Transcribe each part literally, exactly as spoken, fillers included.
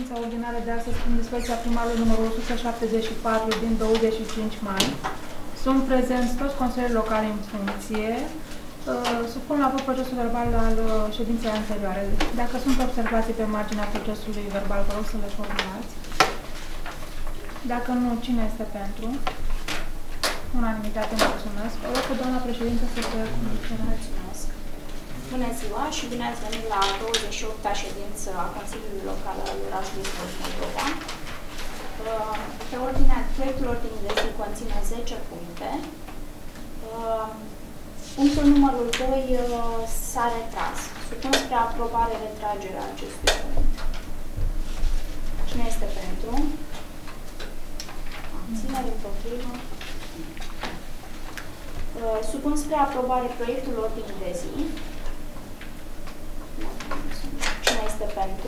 ședința ordinară de astăzi prin dispoziția primarului numărul o sută șaptezeci și patru din douăzeci și cinci mai. Sunt prezenți toți consilierii locali în funcție. Supun la vot procesul verbal al ședinței anterioare. Dacă sunt observații pe marginea procesului verbal, vă rog să le formulați. Dacă nu, cine este pentru? Unanimitate, mulțumesc. O rog cu doamna președintă să se conducerea. Bună ziua și bine ați venit la douăzeci și opta ședință a Consiliului Local al orașului Moldova. Pe ordinea, proiectul ordinii de zi conține zece puncte. Punctul numărul doi s-a retras. Supun spre aprobare retragerea acestui punct. Cine este pentru? Abținere, împotrivă. Supun spre aprobare proiectul ordinii de zi. Cine este pentru?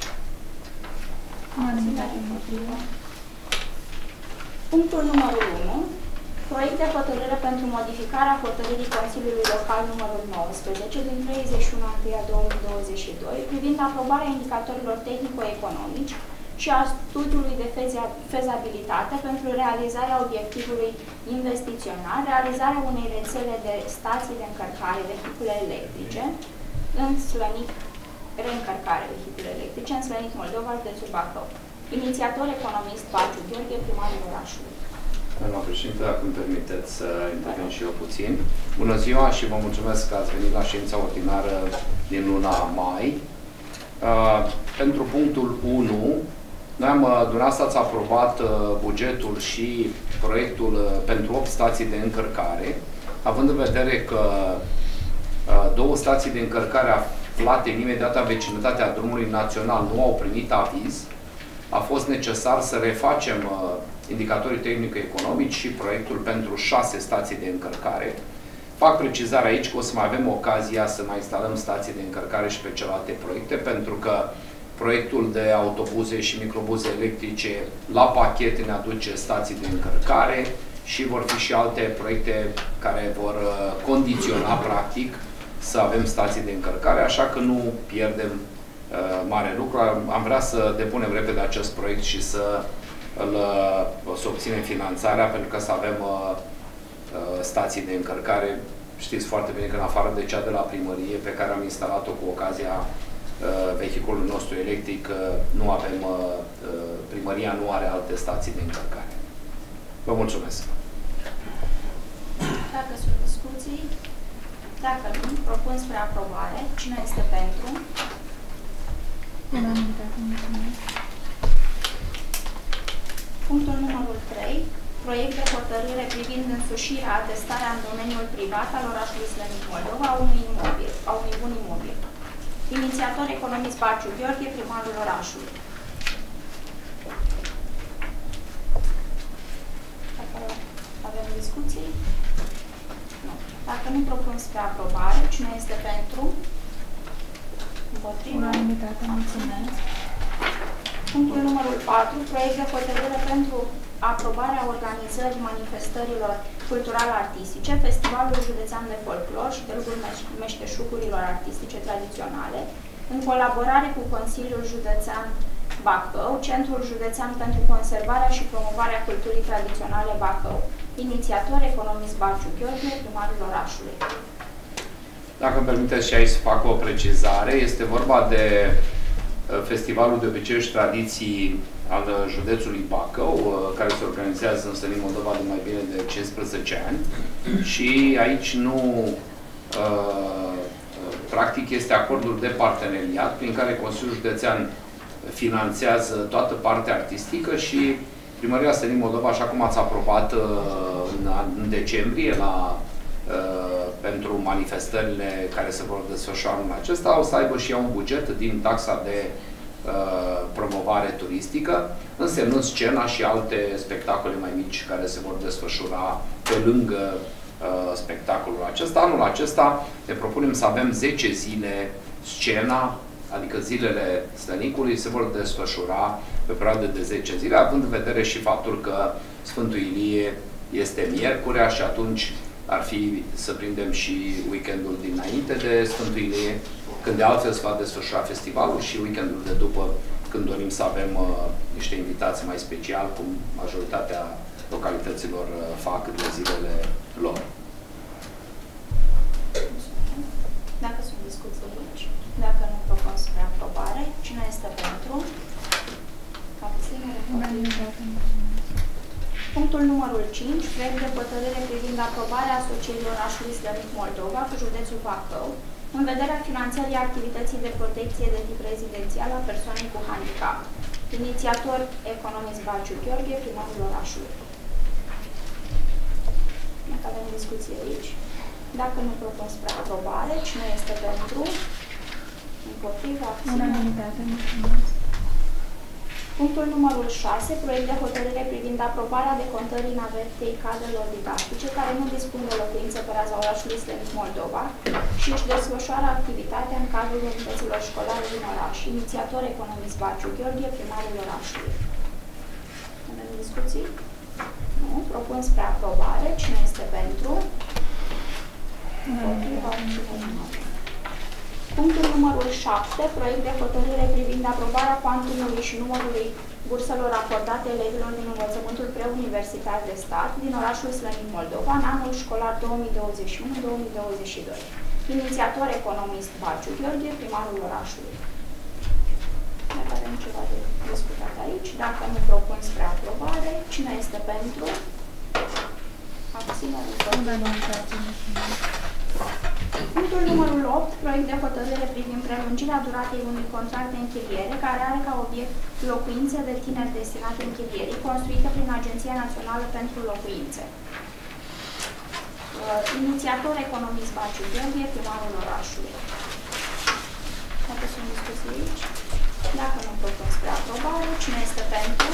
Punctul numărul unu. Proiect de hotărâre pentru modificarea hotărârii Consiliului Local numărul nouăsprezece din treizeci și unu ianuarie două mii douăzeci și doi privind aprobarea indicatorilor tehnico-economici și a studiului de fezabilitate pentru realizarea obiectivului investițional, realizarea unei rețele de stații de încărcare vehicule electrice în Slănic, reîncărcare vehicule electrice în Slănic, Moldova, județul Bacău. Inițiator economist Baciu Gheorghe, primarul orașului. Doamna președintă, dacă îmi permiteți să intervin și eu puțin. Bună ziua și vă mulțumesc că ați venit la ședința ordinară din luna mai. Uh, pentru punctul unu, noi am, dumneavoastră ați aprobat uh, bugetul și proiectul uh, pentru opt stații de încărcare, având în vedere că uh, două stații de încărcare aflate în imediata vecinătatea drumului național nu au primit aviz, a fost necesar să refacem uh, indicatorii tehnico-economici și proiectul pentru șase stații de încărcare. Fac precizarea aici că o să mai avem ocazia să mai instalăm stații de încărcare și pe celelalte proiecte, pentru că proiectul de autobuze și microbuze electrice la pachet ne aduce stații de încărcare și vor fi și alte proiecte care vor uh, condiționa, practic, să avem stații de încărcare, așa că nu pierdem uh, mare lucru. Am vrea să depunem repede acest proiect și să îl, să obținem finanțarea, pentru că să avem uh, stații de încărcare. Știți foarte bine că în afară de cea de la primărie, pe care am instalat-o cu ocazia uh, vehiculului nostru electric, uh, nu avem, uh, primăria nu are alte stații de încărcare. Vă mulțumesc! Dacă sunt discuții, dacă nu, propun spre aprobare. Cine este pentru? Unanimitate, mulțumesc. Punctul numărul trei. Proiect de hotărâre privind însușirea, atestarea în domeniul privat al orașului Slănic, Moldova, a unui imobil, a unui bun imobil. Inițiator economist Baciu Gheorghe, primarul orașului. Dacă avem discuții? Nu. Dacă nu, propun spre aprobare. Cine este pentru? Împotriva? Unanimitate, mulțumesc. Punctul numărul patru. Proiect de hotărâre pentru aprobarea organizării manifestărilor cultural-artistice, Festivalul Județean de Folclor și Târgul Meșteșugurilor Artistice Tradiționale, în colaborare cu Consiliul Județean Bacău, Centrul Județean pentru Conservarea și Promovarea Culturii Tradiționale Bacău. Inițiator economist Baciu Gheorghe, primarul orașului. Dacă îmi permiteți și aici să fac o precizare, este vorba de Festivalul de Obiceiuri și Tradiții al județului Bacău, care se organizează în Slănic, Moldova de mai bine de cincisprezece ani. Și aici nu, practic, este acordul de parteneriat prin care Consiliul Județean finanțează toată partea artistică și Primăria Slănic, Moldova, așa cum ați aprobat în, în decembrie la, pentru manifestările care se vor desfășura în acesta, o să aibă și ea un buget din taxa de promovare turistică, însemnând scena și alte spectacole mai mici care se vor desfășura pe lângă uh, spectacolul acesta. Anul acesta ne propunem să avem zece zile scena, adică zilele Slănicului se vor desfășura pe perioadă de zece zile, având în vedere și faptul că Sfântul Ilie este miercurea și atunci ar fi să prindem și weekendul dinainte de Sfântul Ilie, când de altfel se va desfășura festivalul, și weekendul de după când dorim să avem uh, niște invitații mai special, cum majoritatea localităților uh, fac de zilele lor. Dacă sunt discuții aici, dacă nu propun spre aprobare, cine este pentru? Abținere. Punctul numărul cinci, proiect de hotărâre privind aprobarea asocierii orașului Slănic Moldova cu județul Bacău, în vederea finanțării activității de protecție de tip rezidențial a persoanei cu handicap. Inițiator economist Baciu Gheorghe, primarul orașului. Dacă avem discuții aici, dacă nu propun spre aprobare, cine este pentru? Împotriva, Unanimitate. Punctul numărul șase, proiect de hotărâre privind aprobarea decontării navetei cadrelor didactice care nu dispun de locuință pe raza orașului Slănic Moldova și își desfășoară activitatea în cadrul unităților școlare din oraș. Inițiator economist Baciu Gheorghe, primarul orașului. Avem discuții? Nu. Propun spre aprobare. Cine este pentru? Împotriva, punctul numărul șapte, proiect de hotărâre privind aprobarea cuantumului și numărului burselor acordate elevilor din învățământul preuniversitar de stat din orașul Slănic Moldova în anul școlar două mii douăzeci și unu două mii douăzeci și doi. Inițiator economist Baciu Gheorghe, primarul orașului. Dacă avem ceva de discutat aici, dacă nu propun spre aprobare, cine este pentru? Abținere. Punctul numărul opt, proiect de hotărâre privind prelungirea duratei unui contract de închiriere care are ca obiect locuințe de tineri destinate închirierii, construită prin Agenția Națională pentru Locuințe. Uh, inițiator economist Baciu Gheorghe, primarul orașului. Dacă sunt discuții aici, dacă nu propun spre aprobare, cine este pentru?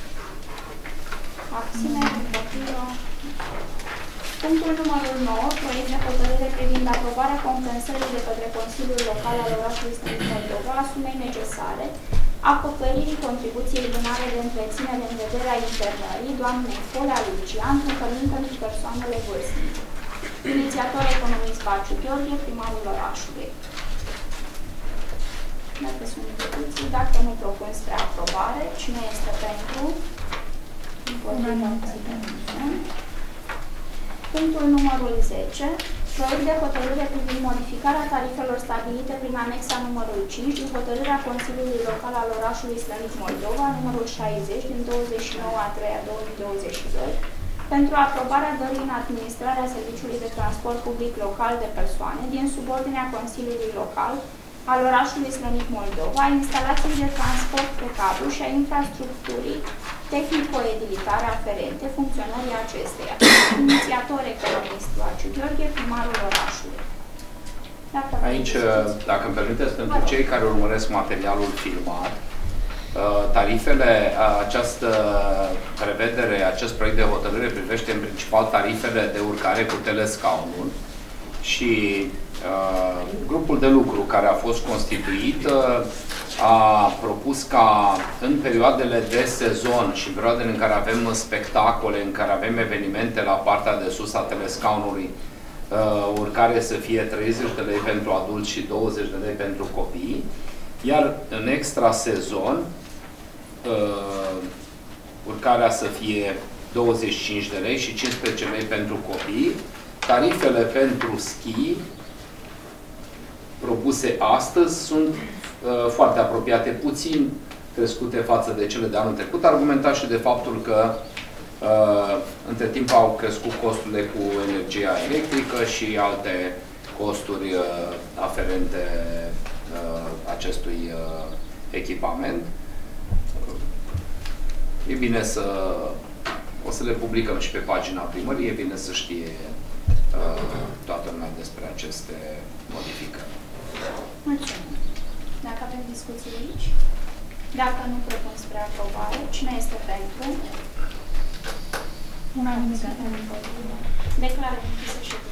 Abținere, împotrivă. Punctul numărul nouă, proiect de hotărâre privind aprobarea compensării de către Consiliul Local al orașului Slănic Moldova a sumei necesare acoperirii contribuției lunare de întreținere în vederea internării doamnei Folea Lucia, întâlnind pentru persoanele vârstnice. Inițiator economist Baciu Gheorghe, primarul orașului. Dacă sunt discuții, dacă nu propun spre aprobare, cine este pentru? Împotriva. Punctul numărul zece, proiect de hotărâre privind modificarea tarifelor stabilite prin anexa numărul cinci din hotărârea Consiliului Local al orașului Slănic Moldova, numărul șaizeci, din douăzeci și nouă a treia două mii douăzeci și doi, pentru aprobarea dării în administrarea serviciului de transport public local de persoane din subordinea Consiliului Local al orașului Slănic Moldova, a instalației de transport pe cablu și a infrastructurii tehnico-edilitare aferente funcționării acesteia. Inițiator economist Baciu Gheorghe, primarul orașului. Dacă Aici, dacă îmi permiteți, pentru cei care urmăresc materialul filmat, tarifele, această prevedere, acest proiect de hotărâre privește în principal tarifele de urcare cu telescaunul și uh, grupul de lucru care a fost constituit uh, a propus ca în perioadele de sezon și în perioadele în care avem spectacole, în care avem evenimente la partea de sus a telescaunului, uh, urcare să fie treizeci de lei pentru adulți și douăzeci de lei pentru copii, iar în extra sezon uh, urcarea să fie douăzeci și cinci de lei și cincisprezece lei pentru copii. Tarifele pentru schi propuse astăzi sunt uh, foarte apropiate, puțin crescute față de cele de anul trecut, argumentat și de faptul că uh, între timp au crescut costurile cu energia electrică și alte costuri uh, aferente uh, acestui uh, echipament. E bine să o să le publicăm și pe pagina primăriei, e bine să știe uh, toată lumea despre aceste modificări. Mulțumim. Dacă avem discuții aici, dacă nu propun spre aprobare, cine este pentru? Unanimitate. Declară închisă ședința.